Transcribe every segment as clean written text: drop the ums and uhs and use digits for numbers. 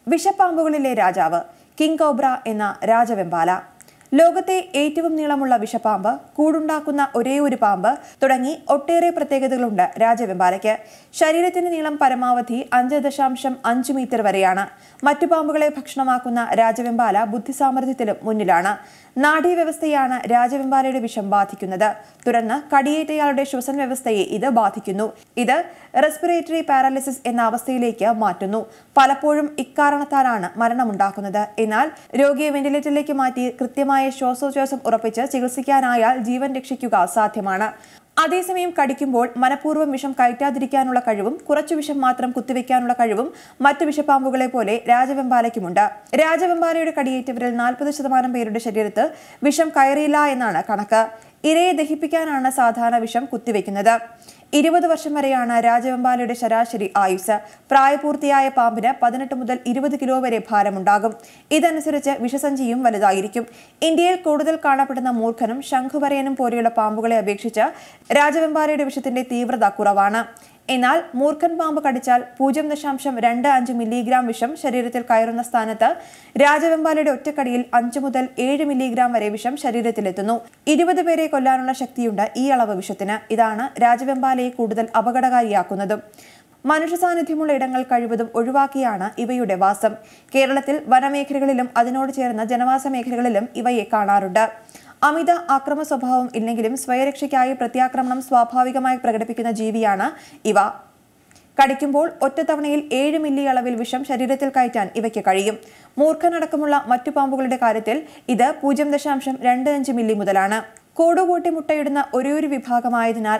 വിഷപ്പാമ്പുകളിലെ രാജാവ് king cobra എന്ന രാജവെമ്പാല. ലോകത്തെ ഏറ്റവും നീളമുള്ള വിഷപ്പാമ്പ്, കൂടുണ്ടാക്കുന്ന ഒരേയൊരു പാമ്പ് തുടങ്ങി ഒട്ടേറെ പ്രത്യേകതകളുണ്ട് രാജവെമ്പാലയ്ക്ക്. ശരീരത്തിന്റെ നീളം പരമാവധി 5.5 മീറ്റർ വരെയാണ്. മറ്റു പാമ്പുകളെ ഭക്ഷണമാക്കുന്ന രാജവെമ്പാല ബുദ്ധിസാമർഥ്യത്തിലും മുന്നിലാണ്. നാഡീവ്യവസ്ഥയാണ് രാജവെമ്പാലയുടെ വിഷം ബാധിക്കുന്നത്. തുടർന്ന് കടിയേറ്റയാളുടെ ശ്വസന വ്യവസ്ഥയെ ഇത് ബാധിക്കുന്നു. ഇത് റെസ്പിറേറ്ററി പാരാലിസിസ് എന്ന അവസ്ഥയിലേക്ക് മാറ്റുന്നു. പലപ്പോഴും ഇക്കാരണത്താലാണ് മരണമുണ്ടാക്കുന്നത്. എന്നാൽ രോഗിയെ വെന്റിലേറ്ററിലേക്ക് മാറ്റി കൃത്യമായ ശ്വാസോച്ഛ്വാസം ഉറപ്പിച്ച് ചികിത്സിക്കാനായാൽ ജീവൻ രക്ഷിക്കുക സാധ്യമാണ്. അതേസമയം കടിക്കുമ്പോൾ മനഃപൂർവ്വം വിഷം കയറ്റാതിരിക്കാനുള്ള കഴിവും കുറച്ചു വിഷം മാത്രം കുത്തിവെക്കാനുള്ള കഴിവും മറ്റു വിഷപ്പാമ്പുകളെ പോലെ രാജവെമ്പാലയ്ക്കുമുണ്ട്. രാജവെമ്പാലയുടെ കടിയേറ്റവരിൽ 40% പേരുടെ ശരീരത്ത് വിഷം കയറിയില്ല എന്നാണ് കണക്ക്. ഇരയെ ദഹിപ്പിക്കാനാണ് സാധാരണ വിഷം കുത്തിവെക്കുന്നത്. 20 വർഷം വരെയാണ് രാജവെമ്പാലയുടെ ശരാശരി ആയുസ്. പ്രായപൂർത്തിയായ പാമ്പിന് 18 മുതൽ 20 കിലോ വരെ ഭാരമുണ്ടാകും. ഇതനുസരിച്ച് വിഷസഞ്ചിയും വലുതായിരിക്കും. ഇന്ത്യയിൽ കൂടുതൽ കാണപ്പെടുന്ന മൂർഖനും ശംഖുവരയനും പോലെയുള്ള പാമ്പുകളെ അപേക്ഷിച്ച് രാജവെമ്പാലയുടെ വിഷത്തിന്റെ തീവ്രത കുറവാണ്. എന്നാൽ മൂർഖൻ പാമ്പ് കടിച്ചാൽ 0.25 മില്ലിഗ്രാം വിഷം ശരീരത്തിൽ കയറുന്ന സ്ഥാനത്ത് രാജവെമ്പാലയുടെ ഒറ്റക്കടിയിൽ 5 മുതൽ 7 മില്ലിഗ്രാം വരെ വിഷം ശരീരത്തിലെത്തുന്നു. 20 പേരെ കൊല്ലാനുള്ള ശക്തിയുണ്ട് ഈ അളവ് വിഷത്തിന്. ഇതാണ് രാജവെമ്പാലയെ കൂടുതൽ അപകടകാരിയാക്കുന്നതും. മനുഷ്യ സാന്നിധ്യമുള്ള ഇടങ്ങൾ കഴിവതും ഒഴിവാക്കിയാണ് ഇവയുടെ വാസം. കേരളത്തിൽ വനമേഖലകളിലും അതിനോട് ചേർന്ന ജനവാസ മേഖലകളിലും ഇവയെ കാണാറുണ്ട്. അമിത ആക്രമണ സ്വഭാവം ഇല്ലെങ്കിലും സ്വയരക്ഷയ്ക്കായി പ്രത്യാക്രമണം സ്വാഭാവികമായി പ്രകടിപ്പിക്കുന്ന ജീവിയാണ് ഇവ. കടിക്കുമ്പോൾ ഒറ്റത്തവണയിൽ 7 മില്ലി അളവിൽ വിഷം ശരീരത്തിൽ കയറ്റാൻ ഇവയ്ക്ക് കഴിയും. മൂർഖനടക്കമുള്ള മറ്റു പാമ്പുകളുടെ കാര്യത്തിൽ ഇത് 0.25 മില്ലി മുതലാണ്. കൂടുകൂട്ടി മുട്ടയിടുന്ന ഒരേയൊരു വിഭാഗമായതിനാൽ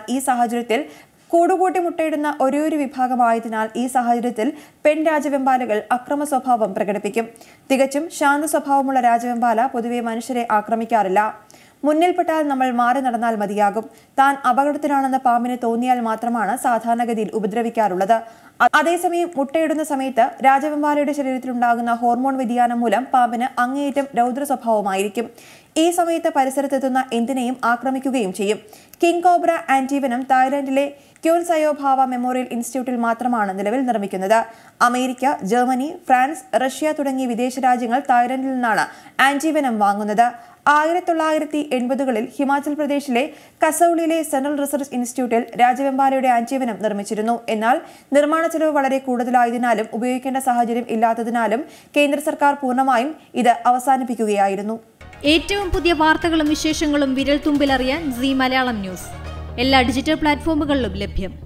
ഈ സാഹചര്യത്തിൽ പെൺ രാജവെമ്പാലകൾ അക്രമ സ്വഭാവം പ്രകടിപ്പിക്കും. തികച്ചും ശാന്ത സ്വഭാവമുള്ള രാജവെമ്പാല പൊതുവെ മനുഷ്യരെ ആക്രമിക്കാറില്ല. മുന്നിൽപ്പെട്ടാൽ നമ്മൾ മാറി നടന്നാൽ മതിയാകും. താൻ അപകടത്തിലാണെന്ന് പാമ്പിന് തോന്നിയാൽ മാത്രമാണ് സാധാരണഗതിയിൽ ഉപദ്രവിക്കാറുള്ളത്. അതേസമയം മുട്ടയിടുന്ന സമയത്ത് രാജവെമ്പാലയുടെ ശരീരത്തിലുണ്ടാകുന്ന ഹോർമോൺ വ്യതിയാനം മൂലം പാമ്പിന് അങ്ങേയറ്റം രൗദ്ര സ്വഭാവമായിരിക്കും. ഈ സമയത്ത് പരിസരത്തെത്തുന്ന എന്തിനേയും ആക്രമിക്കുകയും ചെയ്യും. കിങ് കോബ്ര ആന്റിവെനം തായ്ലൻഡിലെ ക്യോൻ സയോഭാവ മെമ്മോറിയൽ ഇൻസ്റ്റിറ്റ്യൂട്ടിൽ മാത്രമാണ് നിലവിൽ നിർമ്മിക്കുന്നത്. അമേരിക്ക, ജർമ്മനി, ഫ്രാൻസ്, റഷ്യ തുടങ്ങിയ വിദേശ രാജ്യങ്ങൾ തായ്ലൻഡിൽ നിന്നാണ് ആന്റിവെനം വാങ്ങുന്നത്. 1980കളിൽ ഹിമാചൽ പ്രദേശിലെ കസൌളിയിലെ സെൻട്രൽ റിസർച്ച് ഇൻസ്റ്റിറ്റ്യൂട്ടിൽ രാജവെമ്പാലയുടെ ആന്റിവെനം നിർമ്മിച്ചിരുന്നു. എന്നാൽ നിർമ്മാണ ചെലവ് വളരെ കൂടുതലായതിനാലും ഉപയോഗിക്കേണ്ട സാഹചര്യം ഇല്ലാത്തതിനാലും കേന്ദ്ര സർക്കാർ പൂർണ്ണമായും ഇത് അവസാനിപ്പിക്കുകയായിരുന്നു. ഏറ്റവും പുതിയ വാർത്തകളും വിശേഷങ്ങളും വിരൽ തുമ്പിലറിയാൻ സീ മലയാളം ന്യൂസ് എല്ലാ ഡിജിറ്റൽ പ്ലാറ്റ്ഫോമുകളിലും ലഭ്യം.